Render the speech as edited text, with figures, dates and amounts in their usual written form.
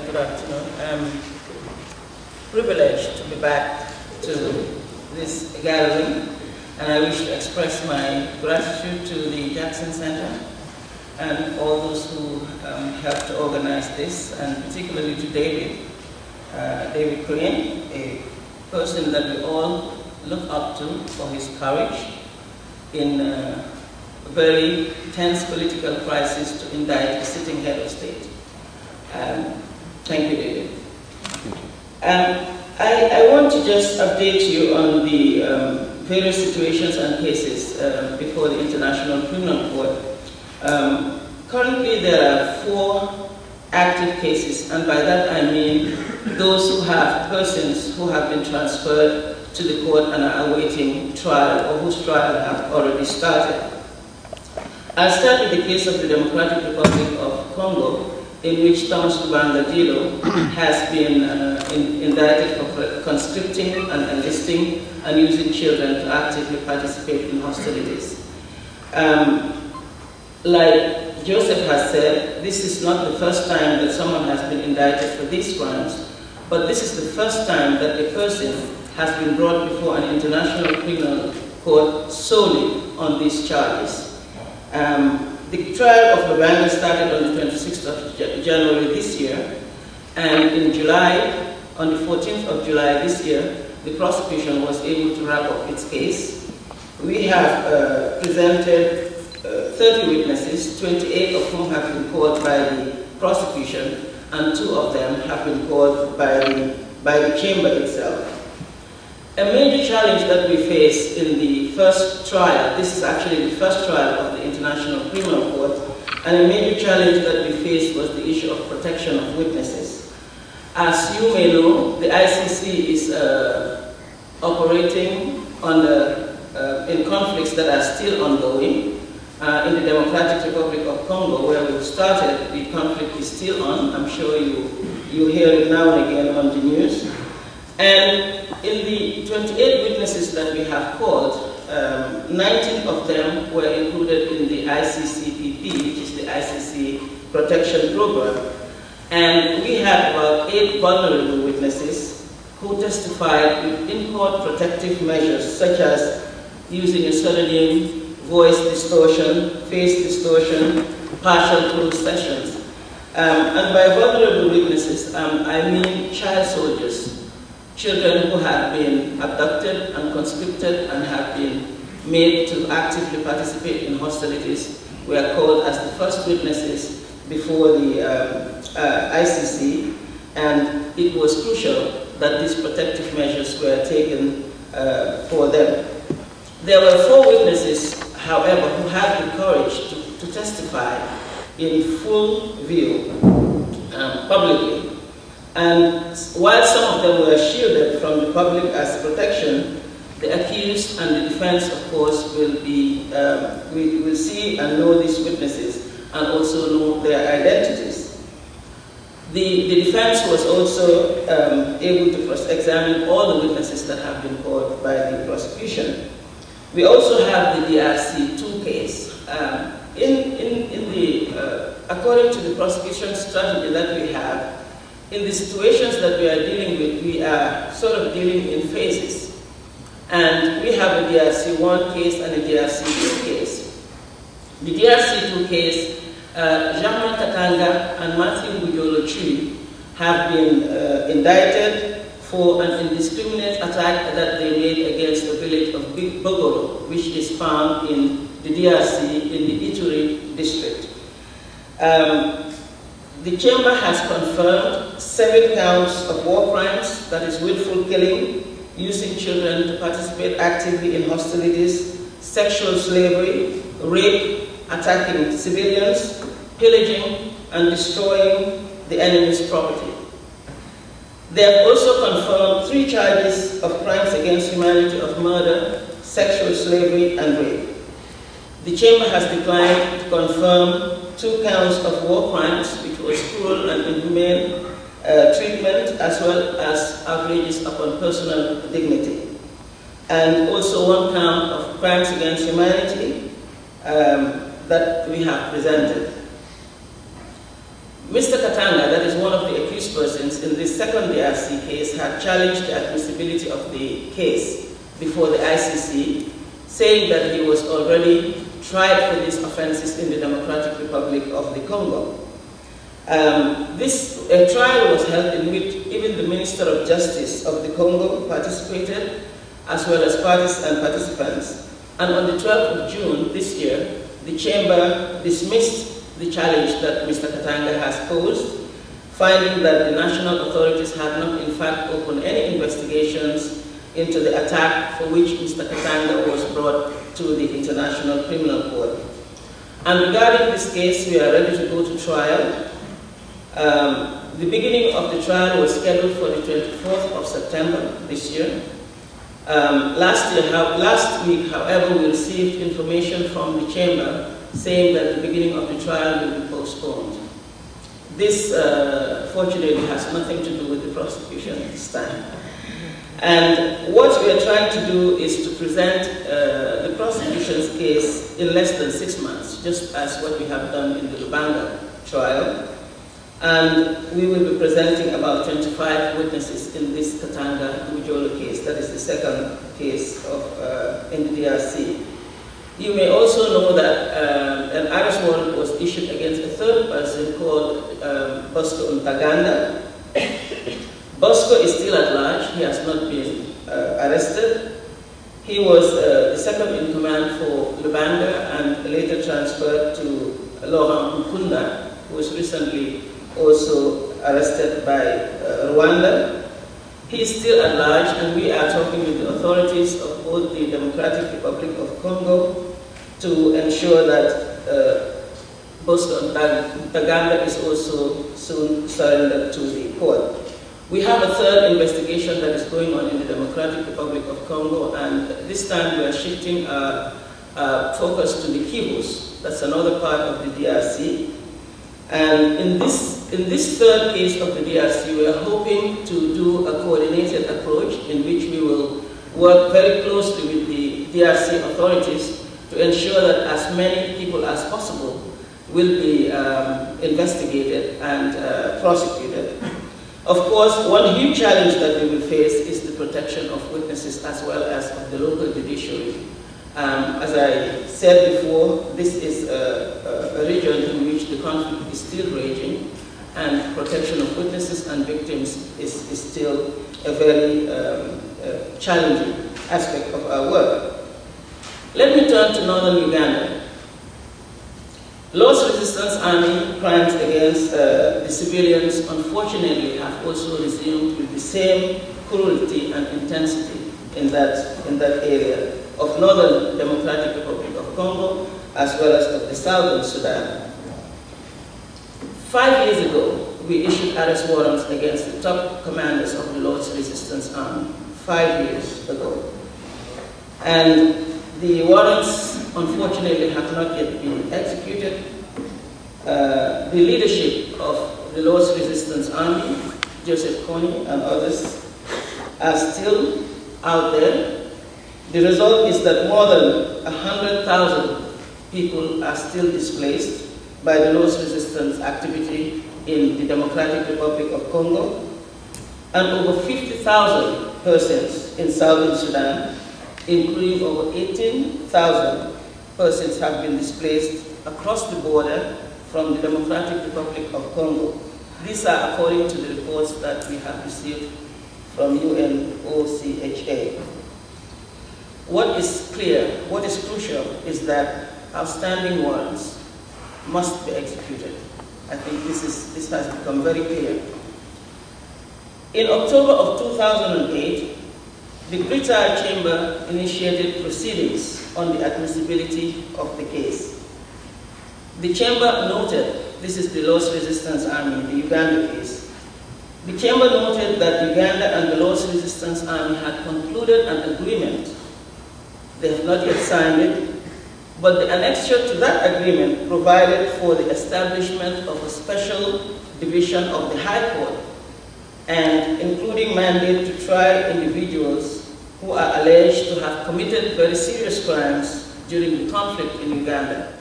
good afternoon. I'm privileged to be back to this gathering, and I wish to express my gratitude to the Jackson Center and all those who helped to organize this, and particularly to David Crane, a person that we all look up to for his courage in a very tense political crisis to indict a sitting head of state. Thank you, David. I want to just update you on the various situations and cases before the International Criminal Court. Currently, there are 4 active cases, and by that I mean those who have persons who have been transferred to the court and are awaiting trial, or whose trial have already started. I'll start with the case of the Democratic Republic of Congo, in which Thomas Lubanga Dilo has been indicted for conscripting and enlisting and using children to actively participate in hostilities. Like Joseph has said, this is not the first time that someone has been indicted for these crimes, but this is the first time that a person has been brought before an international criminal court solely on these charges. The trial of Lubanga started on the 26th of January this year, and in July, on the 14th of July this year, the prosecution was able to wrap up its case. We have presented 30 witnesses, 28 of whom have been called by the prosecution, and 2 of them have been called by the chamber itself. A major challenge that we face in the first trial, this is actually the first trial of the International Criminal Court, and a major challenge that we faced was the issue of protection of witnesses. As you may know, the ICC is operating in conflicts that are still ongoing. In the Democratic Republic of Congo, where we've started, the conflict is still on. I'm sure you hear it now and again on the news. And in the 28 witnesses that we have called, 19 of them were included in the ICCPP, which is the ICC Protection Program. And we had about 8 vulnerable witnesses who testified with in-court protective measures, such as using a pseudonym, voice distortion, face distortion, partial closed sessions. And by vulnerable witnesses, I mean child soldiers, children who have been abducted and conscripted and have been made to actively participate in hostilities, were called as the first witnesses before the ICC, and it was crucial that these protective measures were taken for them. There were 4 witnesses, however, who had the courage to testify in full view, publicly. And while some of them were shielded from the public as protection, the accused and the defense, of course, will see and know these witnesses and also know their identities. The defense was also able to cross-examine all the witnesses that have been called by the prosecution. We also have the DRC-2 case. According to the prosecution strategy that we have, in the situations that we are dealing with, we are sort of dealing in phases. And we have a DRC-1 case and a DRC-2 case. The DRC-2 case, Jean Katanga and Matthew Bujolo-Chui have been indicted for an indiscriminate attack that they made against the village of Bogoro, which is found in the DRC in the Ituri district. The chamber has confirmed 7 counts of war crimes, that is willful killing, using children to participate actively in hostilities, sexual slavery, rape, attacking civilians, pillaging, and destroying the enemy's property. They have also confirmed 3 charges of crimes against humanity of murder, sexual slavery, and rape. The chamber has declined to confirm 2 counts of war crimes, which was cruel and inhumane treatment, as well as outrages upon personal dignity. And also 1 count of crimes against humanity that we have presented. Mr. Katanga, that is one of the accused persons in this second DRC case, had challenged the admissibility of the case before the ICC, saying that he was already tried for these offenses in the Democratic Republic of the Congo. This trial was held in which even the Minister of Justice of the Congo participated, as well as parties and participants. And on the 12th of June this year, the Chamber dismissed the challenge that Mr. Katanga has posed, finding that the national authorities had not in fact opened any investigations into the attack for which Mr. Katanga was brought to the International Criminal Court. And regarding this case, we are ready to go to trial. The beginning of the trial was scheduled for the 24th of September this year. Last week, however, we received information from the Chamber saying that the beginning of the trial will be postponed. This, fortunately, has nothing to do with the prosecution this time. And what we are trying to do is to present the prosecution's case in less than 6 months, just as what we have done in the Lubanga trial. And we will be presenting about 25 witnesses in this Katanga Mujolo case. That is the second case of, in the DRC. You may also know that an arrest warrant was issued against a third person called Bosco Ntaganda. Bosco is still at large. He has not been arrested. He was the second in command for Lubanga and later transferred to Laurent Nkunda, who was recently also arrested by Rwanda. He is still at large, and we are talking with the authorities of both the Democratic Republic of Congo to ensure that Bosco Ntaganda is also soon surrendered to the court. We have a third investigation that is going on in the Democratic Republic of Congo, and this time we are shifting our focus to the Kivus. That's another part of the DRC. And in this third case of the DRC, we are hoping to do a coordinated approach in which we will work very closely with the DRC authorities to ensure that as many people as possible will be investigated and prosecuted. Of course, one huge challenge that we will face is the protection of witnesses as well as of the local judiciary. As I said before, this is a region in which the conflict is still raging, and protection of witnesses and victims is still a very challenging aspect of our work. Let me turn to northern Uganda. Lord's Resistance Army crimes against the civilians, unfortunately, have also resumed with the same cruelty and intensity in that area of Northern Democratic Republic of Congo, as well as of the Southern Sudan. 5 years ago, we issued arrest warrants against the top commanders of the Lord's Resistance Army, 5 years ago. And the warrants, unfortunately, have not yet been executed. The leadership of the Lord's Resistance Army, Joseph Kony and others, are still out there. The result is that more than 100,000 people are still displaced by the Lord's Resistance activity in the Democratic Republic of Congo, and over 50,000 persons in Southern Sudan, including over 18,000 persons have been displaced across the border from the Democratic Republic of Congo. These are according to the reports that we have received from UNOCHA. What is clear, what is crucial, is that outstanding warrants must be executed. I think this has become very clear. In October of 2008, the British Chamber initiated proceedings on the admissibility of the case. The Chamber noted, this is the Lord's Resistance Army, the Uganda case. The Chamber noted that Uganda and the Lord's Resistance Army had concluded an agreement. They have not yet signed it, but the annexure to that agreement provided for the establishment of a special division of the High Court, and including mandate to try individuals who are alleged to have committed very serious crimes during the conflict in Uganda.